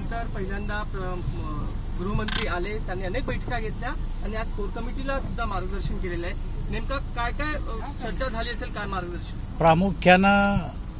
नंतर पहिल्यांदा गृहमंत्री आले, त्यांनी अनेक बैठका घेतल्या आणि आज कोर कमिटीला सुद्धा मार्गदर्शन केलेलं आहे। नेमकं काय काय चर्चा झाली असेल, काय मार्गदर्शन? प्रामुख्यानं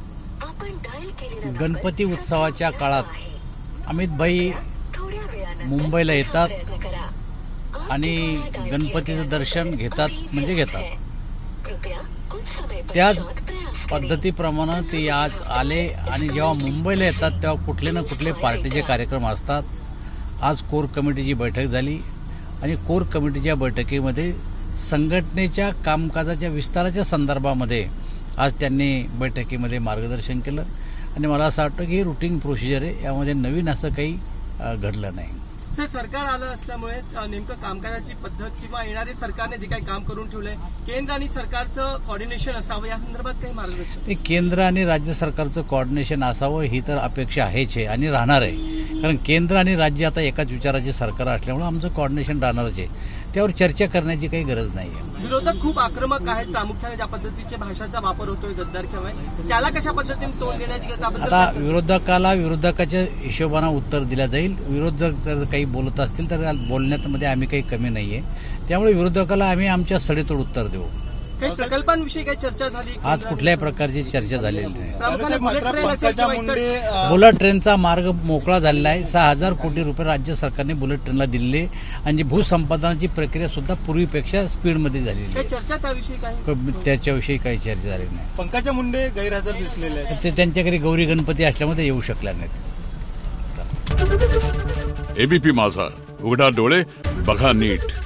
गणपती उत्सवाच्या काळात अमित भाई मुंबईला येतात आणि गणपतीचं दर्शन घेतात म्हणजे घेतात। त्याच पद्धतीप्रमाणे ते आज आले आणि जेव्हा मुंबईला येतात तेव्हा कुठले ना कुठले पार्टीचे कार्यक्रम असतात। आज कोर कमिटीची बैठक झाली आणि कोर कमिटीच्या बैठकीमध्ये संघटनेच्या कामकाजाच्या विस्ताराच्या संदर्भामध्ये आज त्यांनी बैठकीमध्ये मार्गदर्शन केलं आणि मला असं वाटतं की ही रुटीन प्रोसिजर आहे, यामध्ये नवीन असं काही घडलं नाही। सर, सरकार आलं असल्यामुळे नेमकं कामकाजाची पद्धत किंवा येणारे सरकारने जे काही काम करून ठेवलंय, केंद्र आणि सरकारचं कोऑर्डिनेशन असावं या संदर्भात काही मार्गदर्शन? केंद्र आणि राज्य सरकारचं कोऑर्डिनेशन असावं ही तर अपेक्षा आहेच आहे आणि राहणार आहे, कारण केंद्र आणि राज्य आता एकाच विचाराचे सरकार असल्यामुळे आमचं कोऑर्डिनेशन राहणारच आहे, त्यावर चर्चा करण्याची काही गरज नाही आहे। विरोधक खूप आक्रमक आहेत, प्रामुख्याने ज्या पद्धतीच्या भाषेचा वापर होतोय गद्दार किंवा त्याला कशा पद्धतीने तोंड देण्याची आता विरोधकाला विरोधकाच्या हिशोबाने उत्तर दिलं जाईल। विरोधक जर काही बोलत असतील तर बोलण्यामध्ये आम्ही काही कमी नाहीये, त्यामुळे विरोधकाला आम्ही आमच्या सडेतोड उत्तर देऊ। काही प्रकल्पांविषयी काही चर्चा झाली? आज कुठल्याही प्रकारची चर्चा झालेली नाही। बुलेट बुलेट ट्रेनचा मार्ग मोकळा झालेला आहे। 6,000 कोटी रुपये राज्य सरकारने बुलेट ट्रेनला दिलेले आणि भूसंपादनाची प्रक्रिया सुद्धा पूर्वीपेक्षा स्पीडमध्ये झालेली आहे। चर्चा त्याविषयी काही? त्याच्याविषयी काही चर्चा झाली नाही। पंकजा मुंडे गैरहजर दिसलेले आहेत, ते त्यांच्या घरी गौरी गणपती असल्यामुळे येऊ शकल्या नाहीत। एबीपी माझा, उघडा डोळे बघा नीट।